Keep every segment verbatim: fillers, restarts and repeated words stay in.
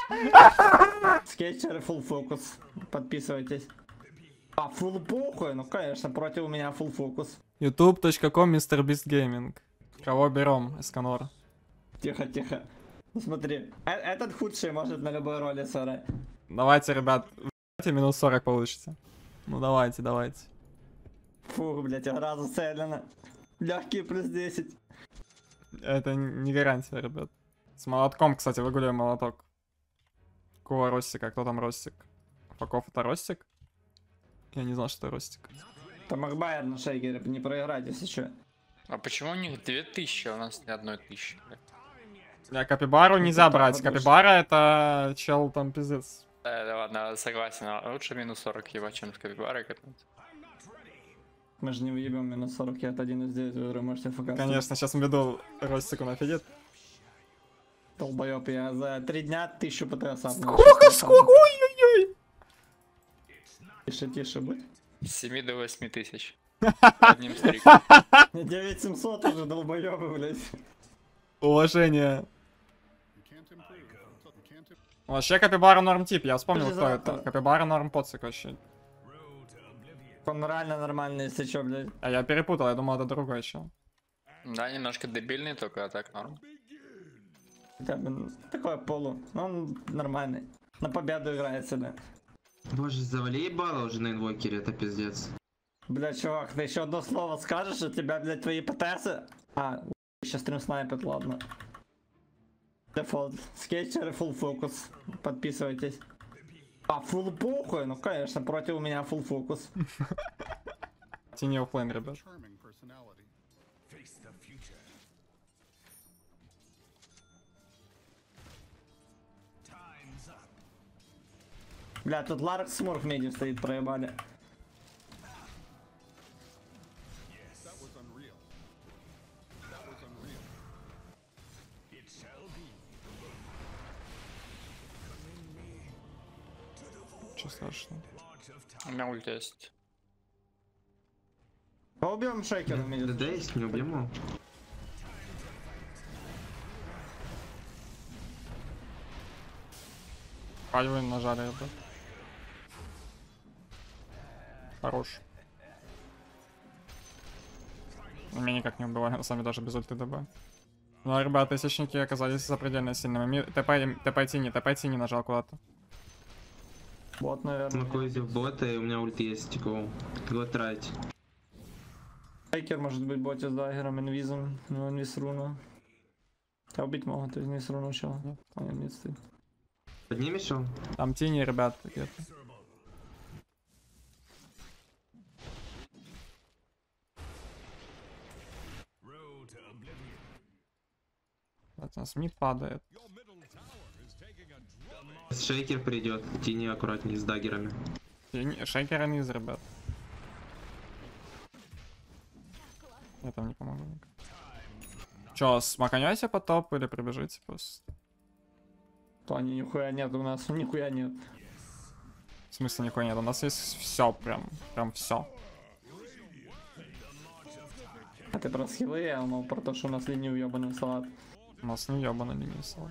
Скетчеры full фокус. Подписывайтесь. А, full похуй? Ну конечно, против меня full фокус. ютуб точка ком мистер бист гейминг. Кого берем, Эсканор? Тихо, тихо. Ну смотри, э этот худший может на любой роли сорать. Давайте, ребят, минус сорок получится. Ну давайте, давайте. Фух, блять, игра зацелена. Легкие плюс десять. Это не гарантия, ребят. С молотком, кстати, выгуляем молоток. Какого Ростика? Кто там Ростик? Факов это Ростик? Я не знал, что это Ростик. Там Акбайер на шейкере, не проиграть, если что. А почему у них две тысячи, а у нас ни одной тысячи? Я Капибару нельзя так, брать. потому что- Капибара это чел там пиздец. Да, да ладно, согласен. а Лучше минус сорок ебать, чем с капибарой катнуть. Мы же не выебем минус сорок, я от один из девяти уже можете фокусить. Конечно, сейчас меду Ростику нафигит. Долбоёб, я за три дня тысячу ПТС. Сколько, сколько? Ой-ой-ой. Тише, тише будь. С семи до восьми тысяч. Одним стриком. девять семьсот уже, долбоёбы, блядь. Уважение. Вообще Капибара норм тип, я вспомнил, кто это. Капибара норм поцик вообще. Он реально нормальный, если чё, блядь. А я перепутал, я думал, это другой чел. Да, немножко дебильный, только а так норм. Хотя бы такой полу, но он нормальный. На победу играет сюда. Боже, завали ебало уже на инвокере, это пиздец. Бля, чувак, ты еще одно слово скажешь, у тебя, блядь, твои ПТСы... А, сейчас стрим снайпит, ладно. Дефолт. Скетчеры full фокус. Подписывайтесь. А, full похуй? Ну, конечно, против меня full фокус. Тени оффлейн, ребят. Бля, тут Ларк Смурф меди стоит, проебали. Что страшно? У меня ульт есть. Поубьем шейкера в меди. Да да, есть, не убьем его. Пальвы нажали, ребят. Хорош. Меня никак не убивали, на самом деле, даже без ульты ДБ. Ну, ребята, тысячники оказались запредельно сильными. Тпайте не, тпайте не нажал куда-то. Вот, наверное. Смогу идти в бота, и у меня ульт есть, типа, его тратить. Шейкер может быть боте с даггером, инвизом, ну инвиз руну. Тебя убить могут, инвиз руну чел. Нет, а, нет, стоит. Поднимешь его? Там тени, ребят, где-то. Вот у нас мид падает. Шейкер придет, тени аккуратнее с даггерами. Тени, шейкер низ, ребят. Я там не помогу. Чё, смаканете по топ или прибежите просто? То они нихуя нет у нас, нихуя нет. В смысле нихуя нет, у нас есть все, прям, прям все. А ты про скиллы, я думал про то, что у нас линию ебаный салат. У нас не ебаный линия салат.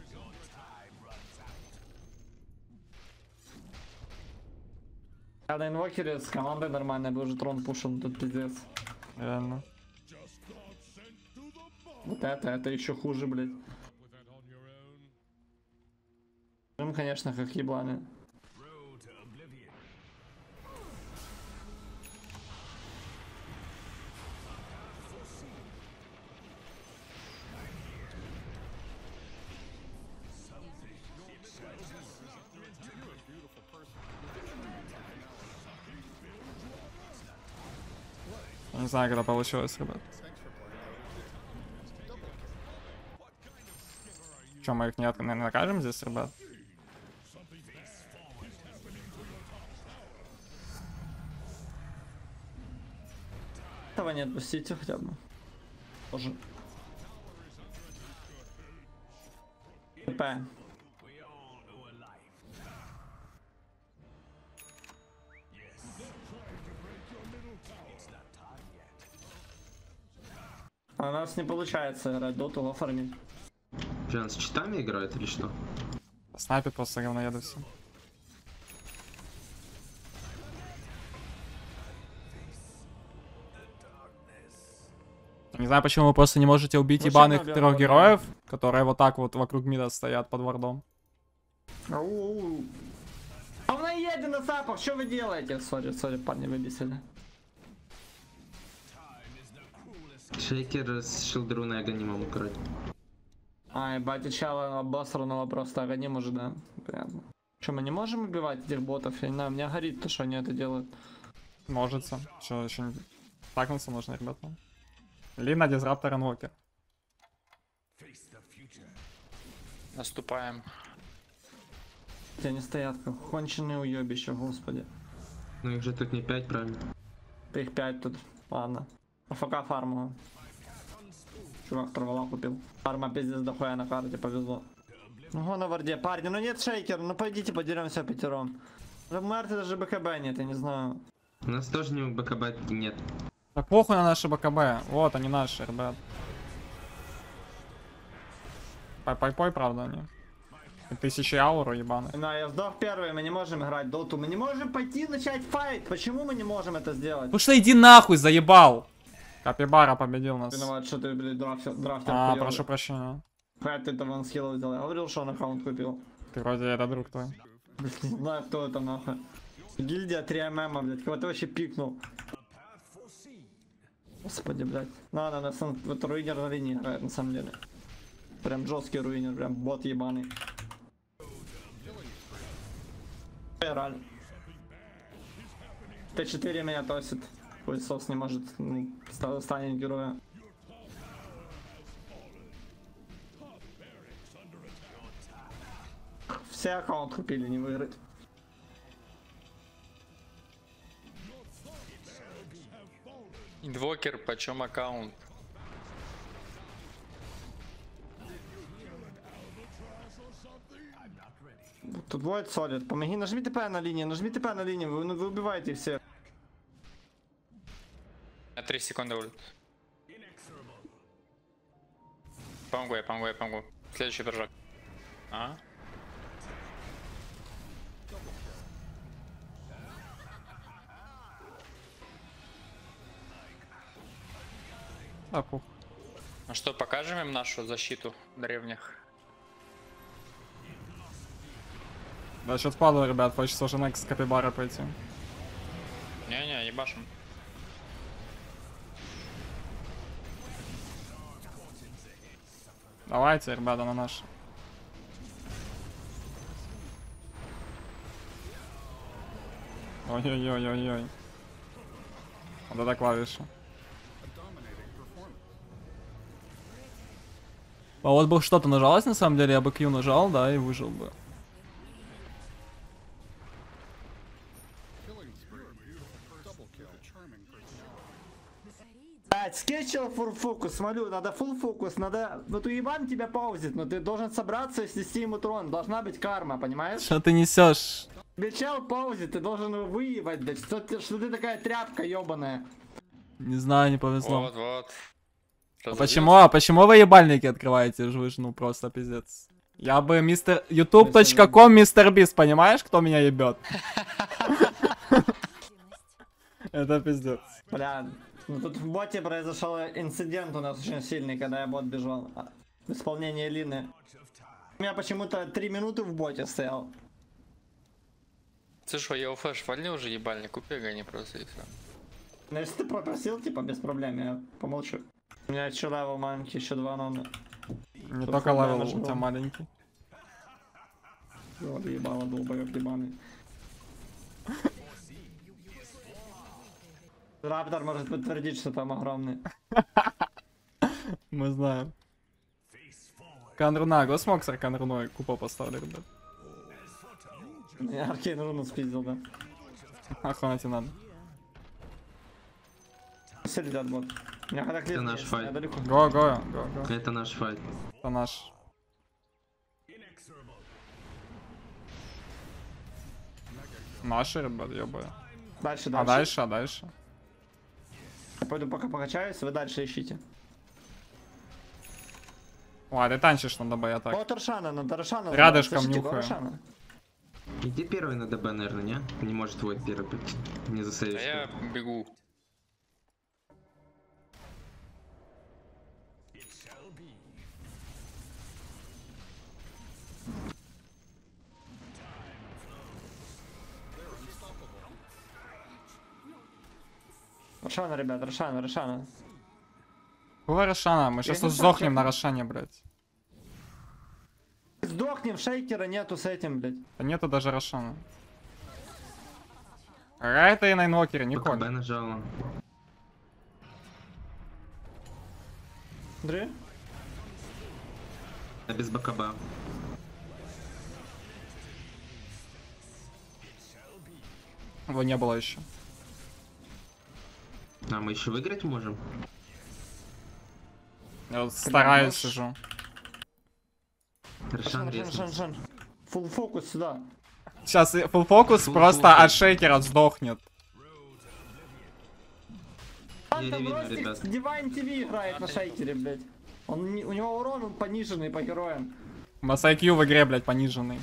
Я на инвокере с командой нормально, бы уже трон пушил, тут пиздец. Реально. Вот это, это еще хуже, блядь. Ну, конечно, как ебланы. Я не знаю, когда получилось, ребят. Че, мы их не, наверное, накажем здесь, ребят? Этого не отпустите хотя бы. Тоже. ТП. А у нас не получается играть доту в оформить. Прям с читами играет или что? Снайпер просто говноеды все. Не знаю, почему вы просто не можете убить Ну, ебаных наверное, трех да. героев, которые вот так вот вокруг мида стоят под вардом. Ау. А он едет на сапах, что вы делаете? Сори, сори, парни, вы бесили. Шейкер с шилдруна я не могу крать. Ай, батя чала обосранного просто агоним уже, да. Понятно. Что, мы не можем убивать этих ботов? Я не знаю, меня горит то, что они это делают. Можется. Что, еще не... Такнуться нужно, ребята. Лина, дизраптор, инвокер. Наступаем. Они стоят как конченые уебища, господи. Ну их же тут не пять, правильно? Их пять тут. Ладно. АФК фарму. Чувак травала купил. Фарма пиздец дохуя на карте, повезло. Ну на варде. Парни, ну нет шейкер, ну пойдите подеремся пятером. В Марте даже БКБ нет, я не знаю. У нас тоже не БКБ нет. Да похуй на наши БКБ. Вот они наши, ребят. Пай-пай-пой, правда, они. И тысячи ауру ебаных. На, я сдох первый, мы не можем играть доту. Мы не можем пойти начать файт. Почему мы не можем это сделать? Ну что, иди нахуй, заебал! Капибара победил нас. Виноват, что ты, блядь, драфтер, драфтер А, хуёвый. прошу прощения. Хватит ты там скиллов взял. Я говорил, что он аккаунт купил. Ты вроде это друг твой. Блядь, не знаю, кто это нахуй. Гильдия три эм эм, блядь, кого-то вообще пикнул. Господи, блядь. На, на, на, сам, вот руинер на линии играет, на самом деле. Прям жесткий руинер, прям бот ебаный. Реально. Т четыре меня тосит. Хуесос не может, ну, ста- станет героем. Все аккаунт купили, не выиграть. Инвокер, почем аккаунт? Тут будет солид. Помоги, нажми ТП на линии, нажми ТП на линии, вы, ну, вы убиваете всех. На три секунды ульт. Помогу, я помогу, я помогу. Следующий прыжок. А? А, пух. Ну что, покажем им нашу защиту древних? Да, сейчас падаю, ребят, хочется уже next капибара пойти. Не-не, ебашим. Давайте, ребята, на наш. Ой-ой-ой-ой-ой. Вот это клавиша. А вот бы что-то нажалось, на самом деле, я бы Q нажал, да, и выжил бы. Блять, скетчил фулл фокус, смотрю, надо фулл фокус, надо... Вот уебан тебя паузит, но ты должен собраться и снести ему трон, должна быть карма, понимаешь? Что ты несешь? Бичал паузит, ты должен его выебать, блять, что ты, что ты такая тряпка ебаная. Не знаю, не повезло. Вот, вот. А почему, а почему вы ебальники открываете? Вы ж, ну просто пиздец. Я бы мистер... ютуб точка ком мистер Бист, понимаешь, кто меня ебет? Это пиздец. Бля, ну тут в боте произошел инцидент у нас очень сильный, когда я бот бежал. В исполнении Лины. У меня почему-то три минуты в боте стоял. Ты что, я флеш вольни уже ебальник, купи гони просто и все. Ну если ты попросил, типа, без проблем, я помолчу. У меня еще левел маленький, еще два номера. Не Тут только фонарь левел у нажимал. тебя маленький. Вот ебало, долбоёб ебаный. Раптор может подтвердить, что там огромный. Мы знаем. Канруна, Госмоксер Канруной купол поставили, ребят. Я Аркейн руну спиздил, да. Охуенно надо. Все летят бот. У меня когда клип Это наш есть, файт. я далеко. Го, го, го, го. Это наш файт. Это наш. Наши, ребят, ёбаю. Дальше, А дальше. дальше, а дальше? Я пойду пока покачаюсь, вы дальше ищите. Ладно, ты танчишь на ДБ, я так. Вот Рошана, надо Рошана. Рядышком Слышите, нюхаю. Рошана. Иди первый на ДБ, наверное, не? Не может твой первый быть. Не А засейвишь. я бегу. Рошана, ребят, Рошана, Рошана. Какого Рошана? Мы сейчас не тут знаю, сдохнем чё- на Рошане, блядь. Сдохнем, шейкера нету с этим, блядь. Да нету даже Рошана. Какая-то и на инвокере, БКБ Николь. нажала. Дры? А без БКБ. Его не было еще. А мы еще выиграть можем? Я вот стараюсь можешь? сижу. Рошан Рошан, Рошан, резнулся. Рошан. Фулл фокус сюда. Сейчас full фокус Full просто focus. от шейкера сдохнет. Он Не там видно, Ростик ребят. с Divine ти ви играет на шейкере, блядь. Он, не- у него урон пониженный по героям. У нас ай кью в игре, блядь, пониженный.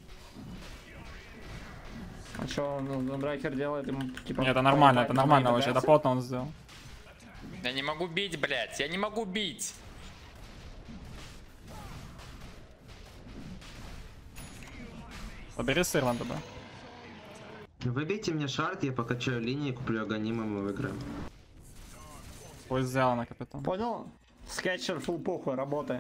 А чё, ну, Драйкер делает ему, типа... Не, это нормально, поебать это на нормально мои вообще, это ПТСы? плотно он сделал. Я не могу бить, блядь, я не могу бить. Побери сыр на ДБ. Выбейте мне шарт, я покачаю линии, куплю аганима, мы выиграем. Пусть сделано, капитан. Понял? Скетчер фулл похуй, работай.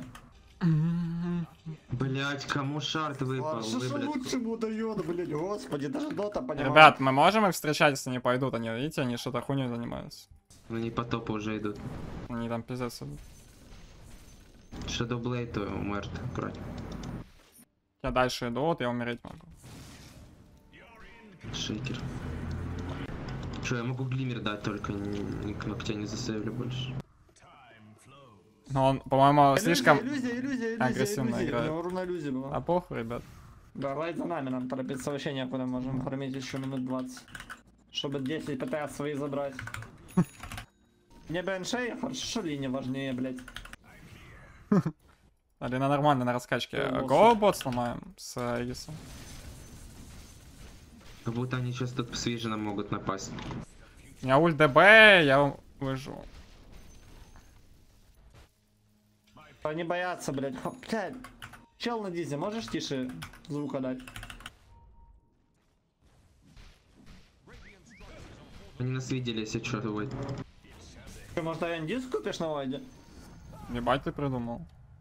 Блять, кому шарт выпал? А что Вы, ж блядь, лучшему дает, блядь, господи, даже дота понимает. Ребят, мы можем их встречать, если не пойдут? Они, видите, они что-то хуйней занимаются. они по топу уже идут. Они там пиздец идут. Shadow Blade умер, аккуратно. Я дальше иду, вот я умереть могу. Шейкер. Что, я могу глиммер дать, только ни, ни ногтя не засейвлю больше. Но он, по-моему, Иллюзия, слишком Иллюзия, иллюзия, иллюзия, агрессивно иллюзия. играет. У него руна иллюзия была. А похуй, ребят. Да, лайт за нами, нам торопиться вообще некуда, можем хромить еще минут двадцать. Чтобы десять ПТС свои забрать. Не БНШ, хорошо линия важнее, блядь. Алина нормально на раскачке. О, Гоу-бот сломаем с Эгисом. Как будто они сейчас тут с Виженом могут напасть. У меня ульт ДБ, я выживу. Они боятся, блядь. Ха, блядь. Чел на дизе, можешь тише звука дать? Они нас видели, если что, ой. Ты, может, один диск купишь на вайде? Ебать ты придумал.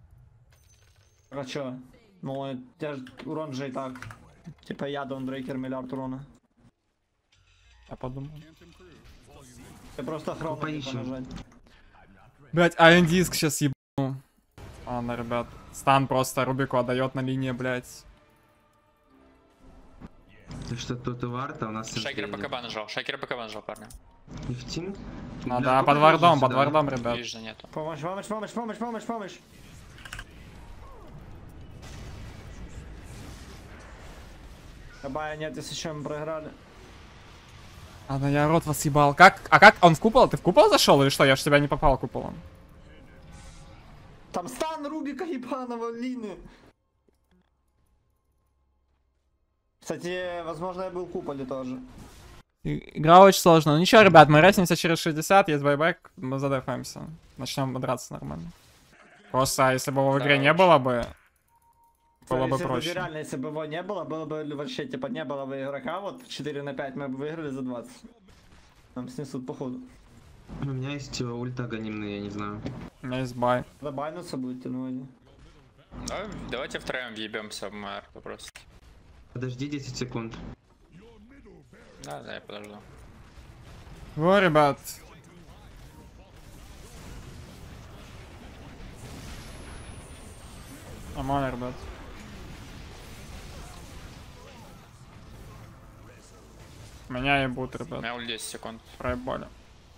А чё? Ну, у тебя же урон же и так. Типа я Даунбрейкер миллиард урона. Я подумал. Ты просто хром не поищем. понажать. Блять, Iron Disc сейчас ебану. Ладно, ребят. Стан просто Рубику отдает на линии, блять. Так что тут у Варта у нас... Шейкер сенсей нет. БКБ нажал, шейкер БКБ нажал, парня. Нефтим? Надо Бля, под куда вардом, можно под сюда? вардом, ребят. Вижу, нету. Помощь, помощь, помощь, помощь, помощь, помощь. Бая нет, если еще мы проиграли. А, да я рот вас ебал. Как? А как? Он в купол? Ты в купол зашел или что? Я ж в тебя не попал куполом. Там стан Рубика ебаного Лины. Кстати, возможно, я был в куполе тоже. И- Игра очень сложная. Ну ничего, ребят, мы реснимся через шестьдесят, есть байбек, мы задефаемся. Начнем драться нормально. Просто если бы его в игре Да, не очень. было бы, было бы если проще. реально, если бы его не было, было бы вообще, типа, не было бы игрока, вот четыре на пять мы бы выиграли за двадцать. Нам снесут походу. У меня есть э, ульта аганимный, я не знаю. У меня есть бай. Забайнуться будете, ну они. Да, давайте втроем въебемся в МР просто. Подожди десять секунд. Да, да, я подожду. Во, ребят. Нормально, ребят. Меня ебут, У ребят. меня ульт десять секунд. Проебали.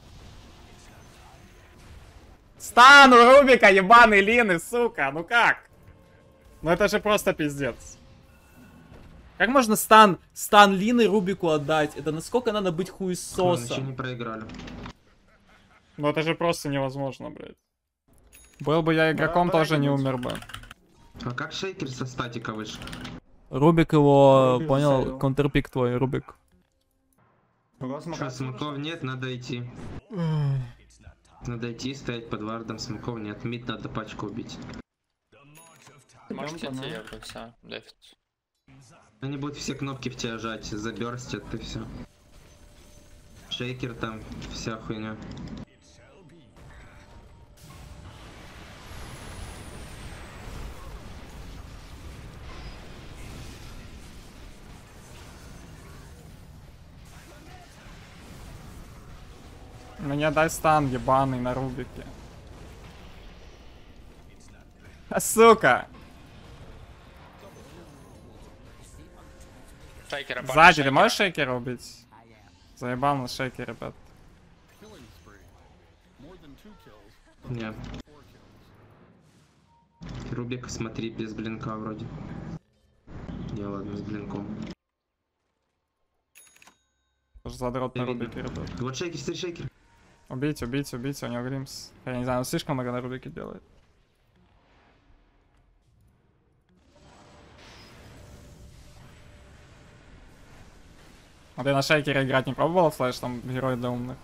Стан у Рубика, ебаный Лины, сука, ну как? Ну это же просто пиздец. Как можно стан, стан Лины Рубику отдать? Это насколько надо быть Мы еще хуесосом? не проиграли. Ну это же просто невозможно, блядь. Был бы я игроком, Да, тоже не быть. умер бы. А как шейкер со статика вышел? Рубик его, Рубик понял, засейвил. контрпик твой, Рубик. Ого, смока Что, смоков нет, надо идти. Надо идти, стоять под вардом, смоков нет. Мид надо пачку убить. Можете Идём-ка, идти, ну. я бы все. Дефит. Они будут все кнопки в тебя жать, заберстят и все. Шейкер там, вся хуйня. Мне дай стан ебаный на Рубике. А, сука! Шейкера, парни, Сзади ты шейкера. можешь шейкера убить? Заебал на шейкер, ребят. Не. Рубик, смотри, без блинка вроде. Не, ладно, с блинком. Тоже задрот на Не видно. Рубике, ребят. Вот шейкер, смотри, шейкер. Убить, убить, убить, у него Гримс. Я не знаю, он слишком много на Рубике делает. А ты на шейкере играть не пробовал, флэш, там герой для умных?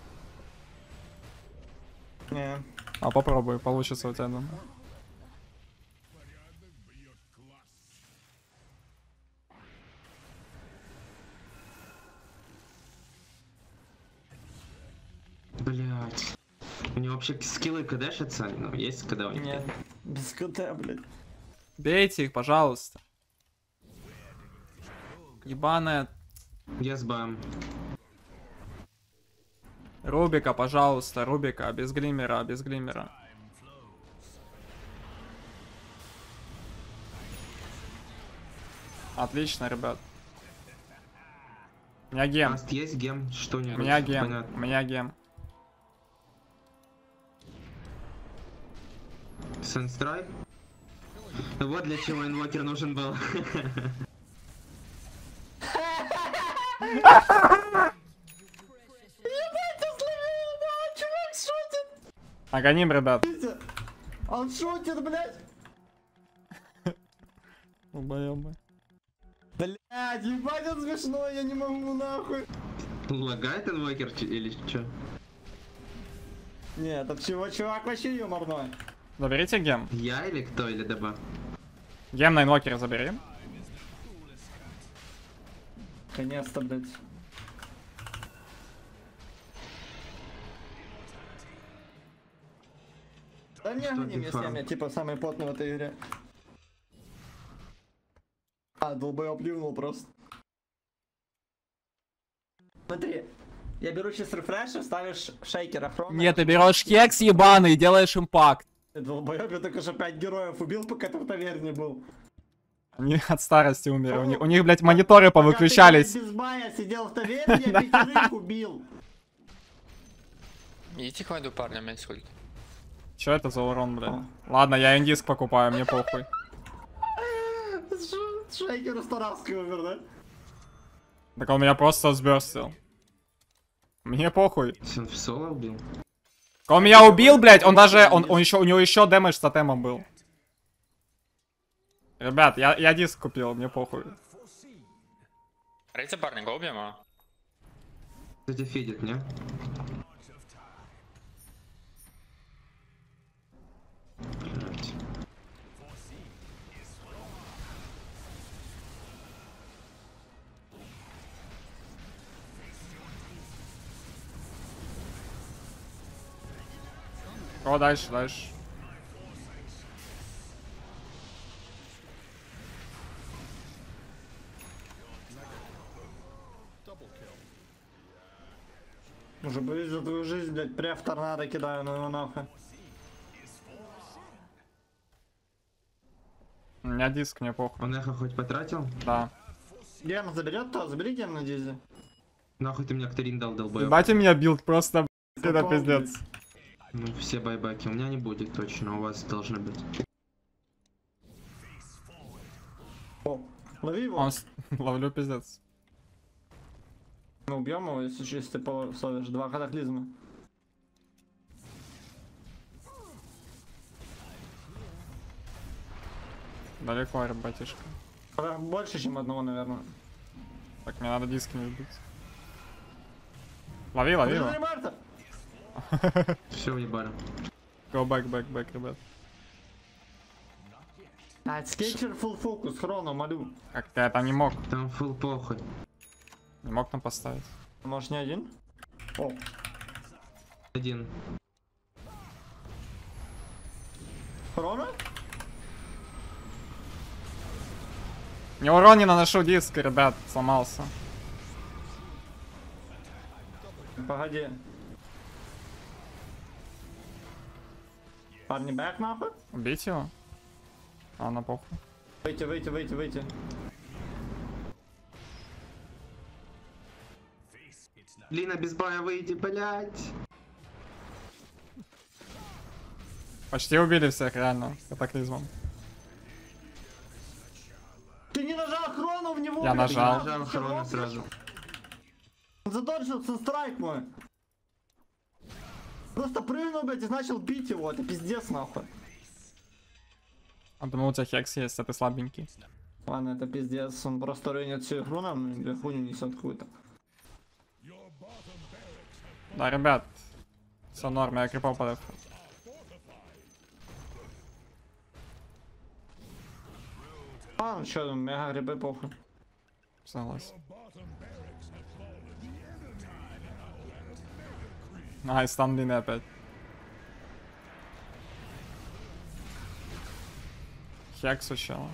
Не. А попробуй, получится у тебя, думаю. Блять. У него вообще скиллы кдэшатся? Ну, есть когда у них? Не. Без КТ, блядь. Бейте их, пожалуйста. Ебаная Я с баем. Рубика, пожалуйста, Рубика, без глиммера, без глиммера. Отлично, ребят. У меня гем. Аст есть гем? У Что-нибудь? меня гем. Понятно. У меня гем. Сенстрайк? Вот для чего инвокер нужен был. Чувак шутит! Агоним, ребят. Он шутит, блядь! Долбоёбы. Блядь, ебать, он смешно, я не могу нахуй. Лагает инвокер чи- или что? Нет, этот чего, чувак вообще юморной. Заберите гем. Я или кто, или ДБ? Гем на инвокера забери. Наконец-то, блядь. Да не Что гоним, ты, если фан? я типа самый потный в этой игре. А, долбоёб плюнул просто. Смотри, я беру сейчас рефреш и ставишь шейкера хрона. Нет, ты берешь кекс ебаный и делаешь импакт. Долбоёб, я только что пять героев убил, пока ты в таверне был. Они от старости умерли. У них, у них, блядь, мониторы повыключались. Пока ты, блядь, без бая сидел в таверне, я пятерых убил. Идите к войду, парни, у меня есть ульт. Чё это за урон, блядь? Ладно, я индиск покупаю, мне похуй. Шейкер Старавский умер, да? Так он меня просто сберстил. Мне похуй. Если он в соло убил? Он меня убил, блядь, он даже, он, он еще, у него еще дэмэдж с тотемом был. Ребят, я, я диск купил, мне похуй. Рейте, парни, го убьем, а? Кстати, фидит, не? Блять. О, дальше, дальше. Уже боюсь за твою жизнь, блядь, прям в торнадо кидаю, ну его нахуй. У меня диск, мне похуй. Он эхо хоть потратил? Да. Гем заберет то, забери гем на дизе. Нахуй ты мне Акторин дал, долбоёб. Ебать у меня билд просто, блядь, это Попал, пиздец. Ну, все байбаки. У меня не будет точно, у вас должны быть. О, лови его. Он с- ловлю пиздец. Мы убьем его, если чисто словишь. Два катаклизма. Далеко, ребятишка. Больше, чем одного, наверное. Так, мне надо диски не сбить. Лови, лови его. Марта! Все уебали. Go back, back, back, ребят. А, скетчер full фокус, хроно, молю. Как ты это не мог? Там фул похуй. Не мог там поставить. Может, не один? О, Один. хроно? Не урон не наношу диск, ребят, сломался. Погоди. Парни, бэк нахуй? Убить его? А, на похуй. Выйти, выйти, выйти, выйти. Лина без бая выйди, блять. Почти убили всех, реально, катаклизмом. Ты не нажал хрону в него? Я блядь, нажал. ты Нажал хроно хрону сразу. Он задоджился страйк мой. Просто прыгнул, блядь, и начал бить его. Это пиздец, нахуй. А думал, у тебя хекс есть, а ты слабенький. Ладно, это пиздец. Он просто рынет всю игру нам, и хуйню несет какую-то. Да, ребят, все норм, я крипал под это. А, ну чё, мега грибы похуй. Согласен. Ай, стан длинный опять. Хекс у чела.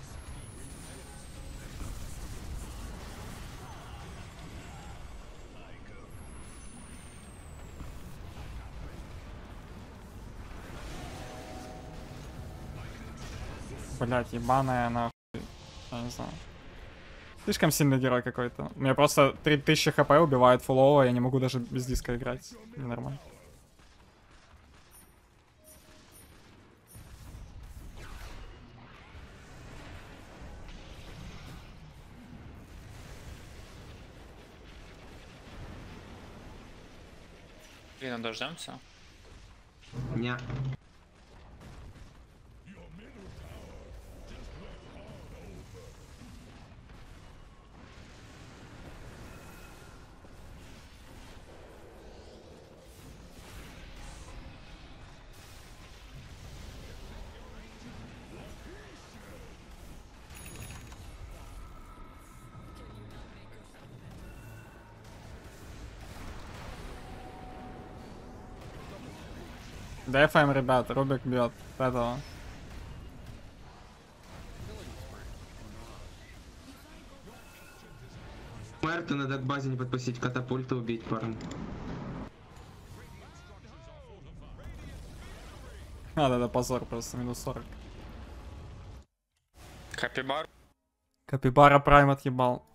Блять, ебаная нахуй. Я не знаю. Слишком сильный герой какой-то. У меня просто три тысячи хп убивает фулово, я не могу даже без диска играть. Ненормально. Лина, дождемся? Не. Дефаем, ребят, Рубик бьет этого. Мэрту надо к базе не подпустить, катапульта убить, парень. А, да, да, позор просто, минус сорок. Капибар. Капибара прайм отъебал.